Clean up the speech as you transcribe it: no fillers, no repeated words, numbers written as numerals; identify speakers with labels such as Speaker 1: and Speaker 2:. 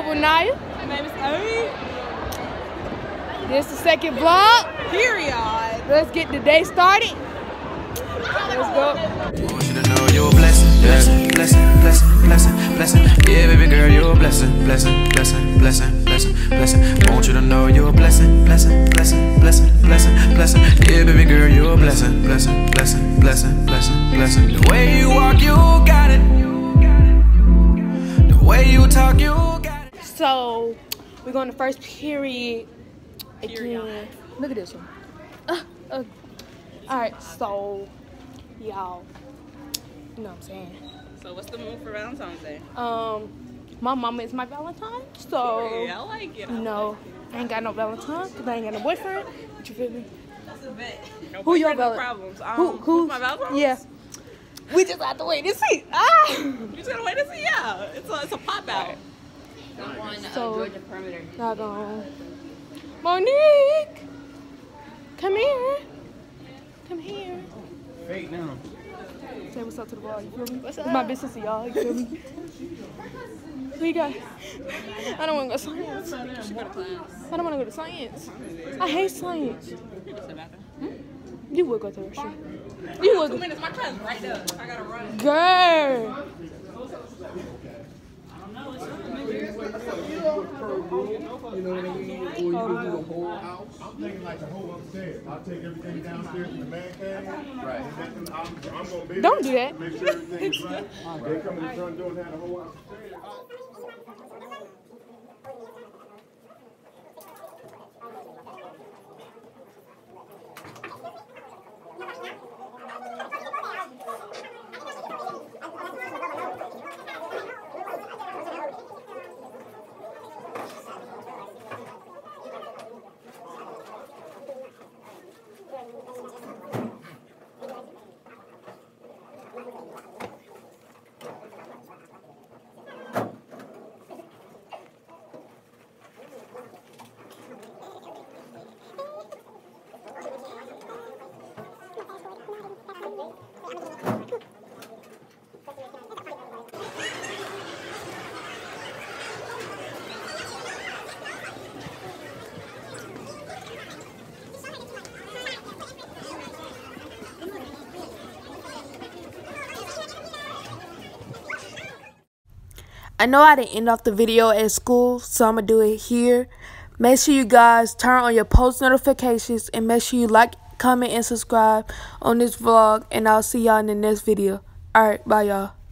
Speaker 1: with Naya.
Speaker 2: My name is Amy.
Speaker 1: This is the second vlog.
Speaker 2: Period.
Speaker 1: Let's get the day started. Let's go.
Speaker 3: I want you to know you're a blessing, blessing, blessing, blessing, blessing, blessing. Yeah, baby girl, you're a blessing, blessing, blessing, blessing, blessing, blessing. I want you to know you're a blessing, blessing, blessing, blessing, blessing, blessing. Yeah, baby girl, you're a blessing, blessing, blessing, blessing, blessing, blessing. The way you walk, you got it. The way you talk, you got it.
Speaker 1: So we're going to first period again. Look at this one. All right, so y'all, you know what I'm saying.
Speaker 2: So what's the move for Valentine's Day?
Speaker 1: My mama is my Valentine, so
Speaker 2: Yeah, I like it.
Speaker 1: no, I ain't got no Valentine because I ain't got no boyfriend. But you feel me?
Speaker 2: That's a bet. No
Speaker 1: Who your
Speaker 2: boyfriend, no
Speaker 1: Valentine?
Speaker 2: problems. Who's my Valentine?
Speaker 1: Yeah. We just have to wait and see.
Speaker 2: You just gotta wait and see. Yeah, it's a pop out.
Speaker 1: So,
Speaker 4: Georgia perimeter.
Speaker 1: doggone. Monique, come here. Come here.
Speaker 5: Fake now.
Speaker 1: Say what's up to the vlog. You feel me? What's up? It's my business to y'all. You feel me? Who you got? I don't want to go to science. I don't want to go to science. I hate science. You would go to the restroom. You would.
Speaker 2: 2 minutes. My class is right there. I gotta run.
Speaker 1: Girl.
Speaker 6: You know what I mean? Or you can do the whole house. I'm thinking like the whole upstairs. I'll take everything downstairs in the man cave. Right. I'm gonna be
Speaker 1: Don't do that.
Speaker 6: Make sure everything's right. They come in the front door and have the whole house upstairs.
Speaker 1: I know I didn't end off the video at school, so I'm going to do it here. Make sure you guys turn on your post notifications and make sure you like, comment, and subscribe on this vlog. And I'll see y'all in the next video. Alright, bye y'all.